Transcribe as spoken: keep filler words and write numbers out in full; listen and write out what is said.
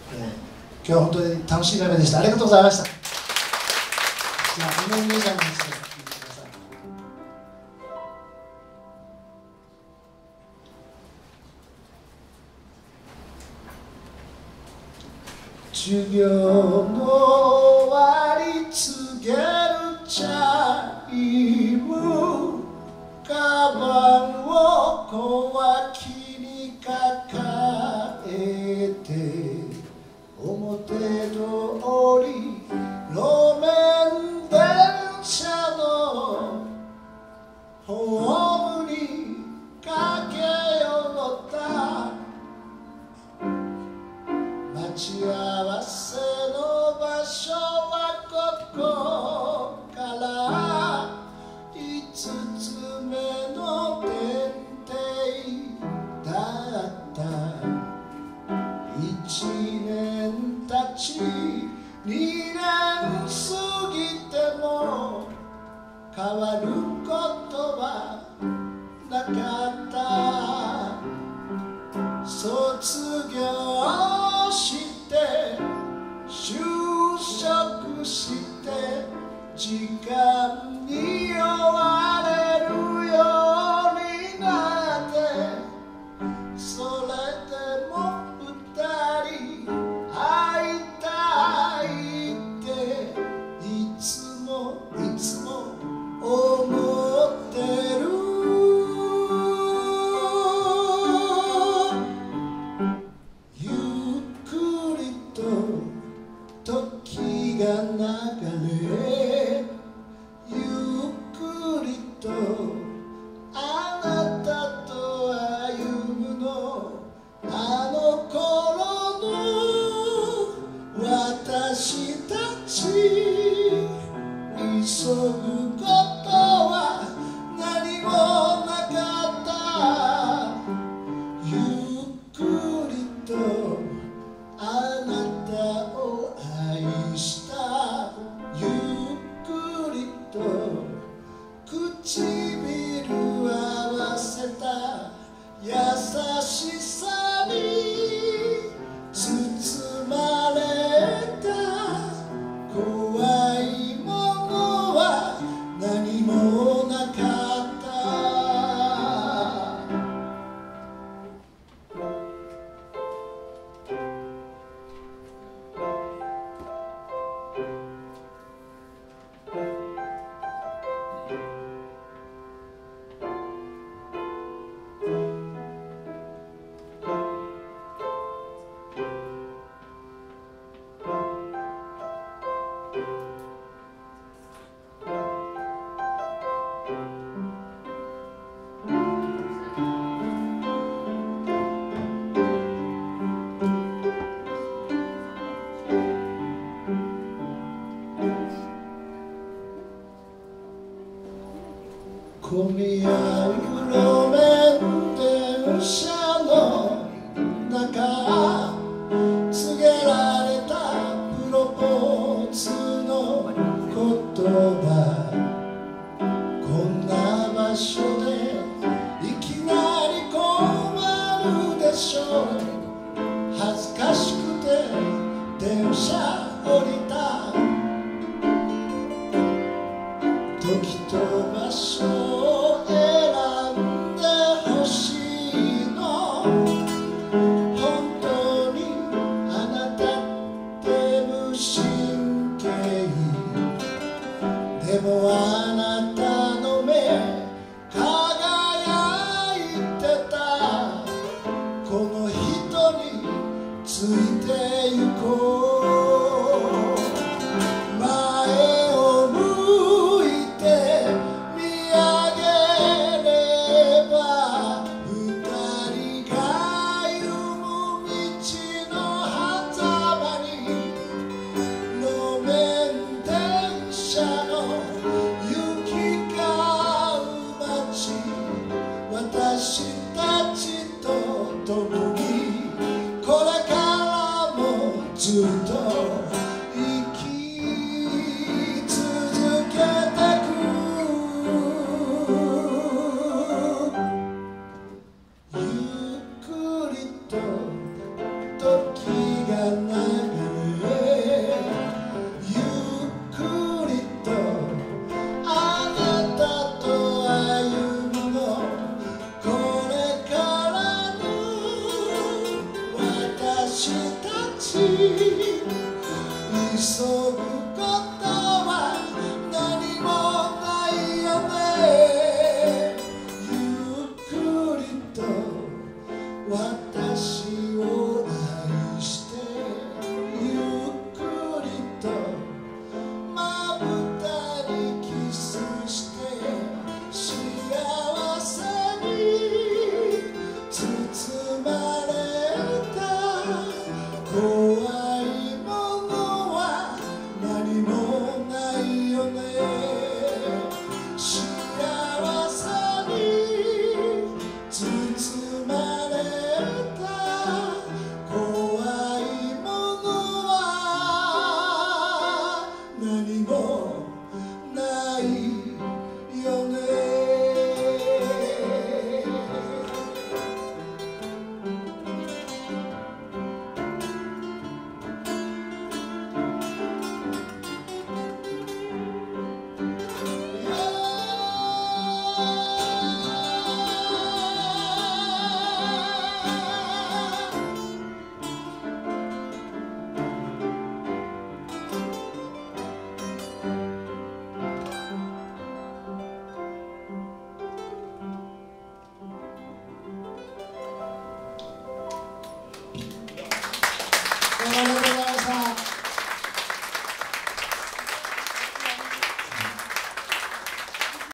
今日は本当に楽しいライブでした。ありがとうございました。じゃあみんなに皆さんにして聞いてください。授業の終わり告げるチャイム、カバンを小脇に抱えて表通り路面電車のホームに駆け寄った。待ち合わせの場所はここから五つ目の電停だった。一年たち二年過ぎても変わることはなかった。卒業して就職して時間に追われるようになって、それでも二人会いたいっていつもいつも思ってる。時が流れゆっくりとあなたと歩むの、あの頃の私たち。急ぐことは何もなかった。ゆっくりとあなたを愛した。ゆっくりと唇合わせた。優しさに包まれた。怖いものは何もなかった。混み合う路面電車の中、告げられたプロポーズの言葉。こんな場所でいきなり困るでしょう。恥ずかしくて電車降りた。時と場所でもあなたの目輝いてた。この人についてゆこう。前を向いて見上げれば二人が歩む道の狭間に路面電車の私たちと共にこれからもずっと生き続けてく。ゆっくりと時が流れたち急ぐこと